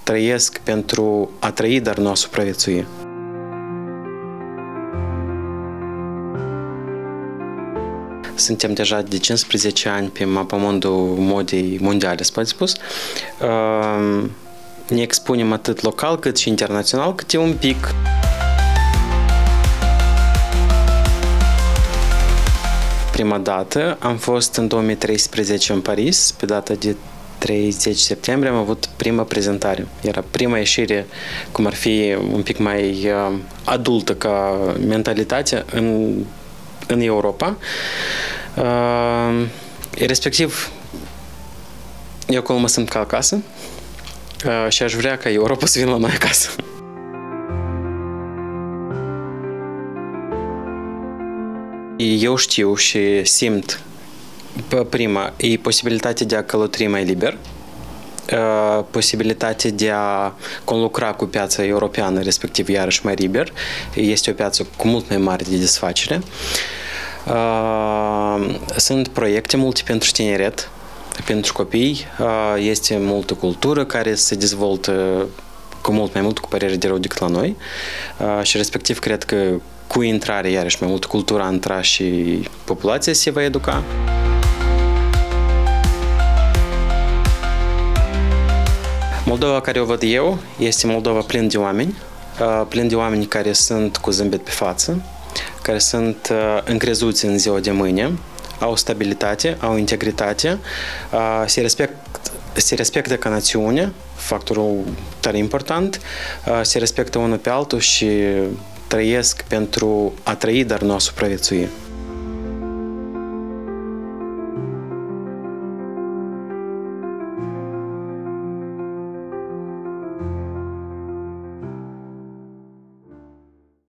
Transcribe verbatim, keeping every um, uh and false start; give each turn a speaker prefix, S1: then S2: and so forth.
S1: trăiesc pentru a trăi, dar nu a supraviețui. Suntem deja de cincisprezece ani pe mapamondul modei mondiale, spune spus. Ne expunem atât local cât și internațional, câte un pic. Prima dată am fost în două mii treisprezece în Paris, pe data de treizeci septembrie am avut prima prezentare. Era prima ieșire, cum ar fi un pic mai uh, adultă ca mentalitate în, în Europa. Uh, respectiv, eu acolo mă simt ca acasă uh, și aș vrea ca Europa să vină la noi acasă. Eu știu și simt, prima, e posibilitatea de a călători mai liber, posibilitatea de a conlucra cu piața europeană, respectiv iarăși mai liber. Este o piață cu mult mai mare de desfacere. Sunt proiecte multe pentru tineret, pentru copii. Este multă cultură care se dezvoltă cu mult mai mult, cu părere de rău decât la noi. Și respectiv cred că cu intrare, iarăși mai mult, cultura a intra și populația se va educa. Moldova care o văd eu este Moldova plin de oameni, plin de oameni care sunt cu zâmbet pe față, care sunt încrezuți în ziua de mâine, au stabilitate, au integritate, se respectă, se respectă ca națiune, factorul tare important, se respectă unul pe altul și trăiesc pentru a trăi, dar nu a supraviețui.